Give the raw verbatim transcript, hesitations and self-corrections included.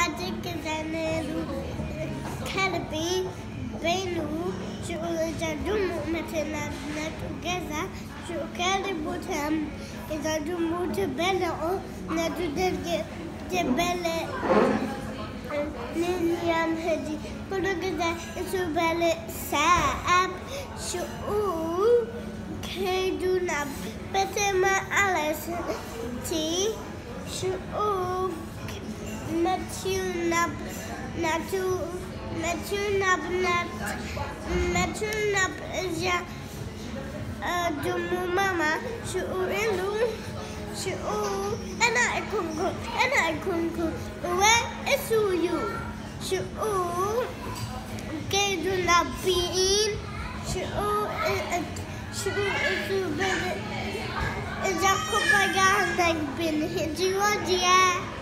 بعدك زنرو كلبي بينو شو جدوم مثلا نتو جزا شو كلبو تام إذا جمو تبلعو نتو درجة تبلع نيام هدي كل جزا شو بلع ساب شو كيدوناب بتما على تي شو نتوناب نتو نتوناب نت نتوناب إجا دمو ماما شو إلو شو أنا أكونكو أنا أكونكو وإسويو شو كيدونابين شو شو إسو بد إذا كوبا عندك بين هجوا